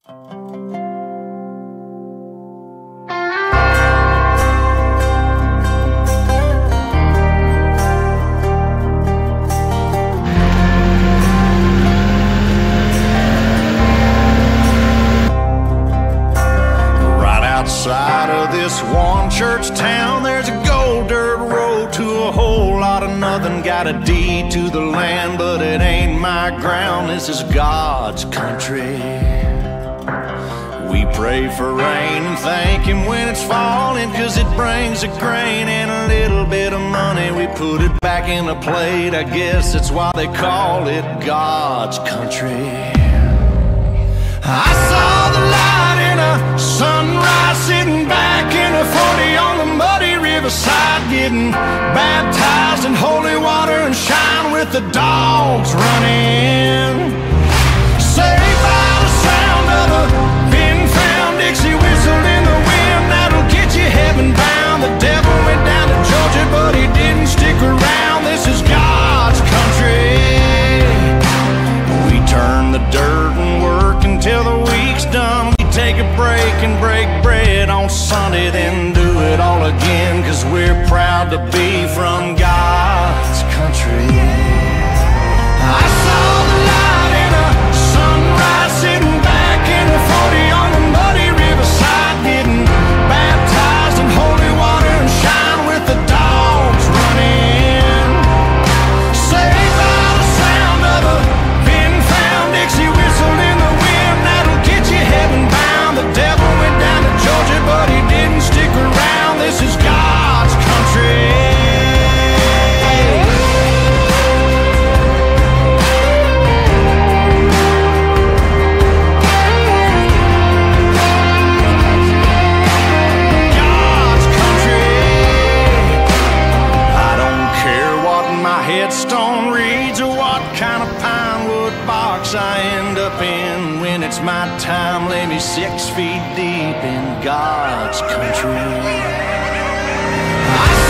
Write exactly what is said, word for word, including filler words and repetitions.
Outside of this one church town, there's a gold dirt road to a whole lot of nothing. Got a deed to the land, but it ain't my ground. This is God's country. We pray for rain and thank Him when it's falling, 'cause it brings a grain and a little bit of money. We put it back in a plate, I guess that's why they call it God's country. I saw the light in a sunrise, sitting back in a forty on the muddy riverside, getting baptized in holy water and shine with the dogs running. Saved by the sound of a pin-found Dixie whistle in the wind, that'll get you heaven bound. The devil went down to Georgia, but he didn't stick around. This is God's country. We turn the dirt and work until the week's done. We take a break and break bread on Sunday, then do it all again, 'cause we're proud to be from God's country. I saw the light in a sunrise, sitting back in a forty on the muddy riverside, getting baptized in holy water and shine with the dogs running. Saved by the sound of a pin-found Dixie whistle in the wind, that'll get you heaven bound. The devil went down to Georgia, but he didn't stick around. This is God's country. God's country. I don't care what my headstone reads or what kind of pine wood box I end up in. When it's my time, lay me six feet deep in God's country. I